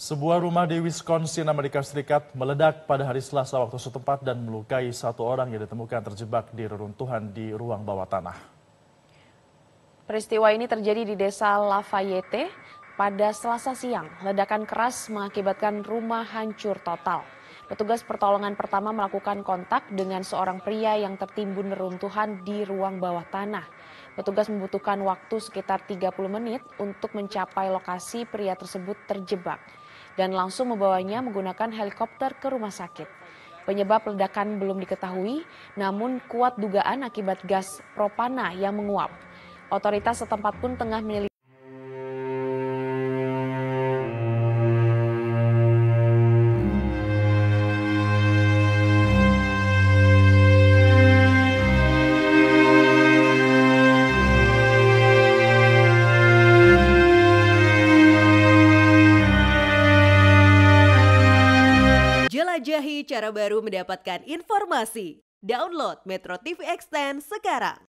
Sebuah rumah di Wisconsin, Amerika Serikat meledak pada hari Selasa waktu setempat dan melukai satu orang yang ditemukan terjebak di reruntuhan di ruang bawah tanah. Peristiwa ini terjadi di desa Lafayette pada Selasa siang. Ledakan keras mengakibatkan rumah hancur total. Petugas pertolongan pertama melakukan kontak dengan seorang pria yang tertimbun reruntuhan di ruang bawah tanah. Petugas membutuhkan waktu sekitar 30 menit untuk mencapai lokasi pria tersebut terjebak dan langsung membawanya menggunakan helikopter ke rumah sakit. Penyebab ledakan belum diketahui, namun kuat dugaan akibat gas propana yang menguap. Otoritas setempat pun tengah menyelidiki. Jelajahi cara baru mendapatkan informasi. Download Metro TV Extend sekarang.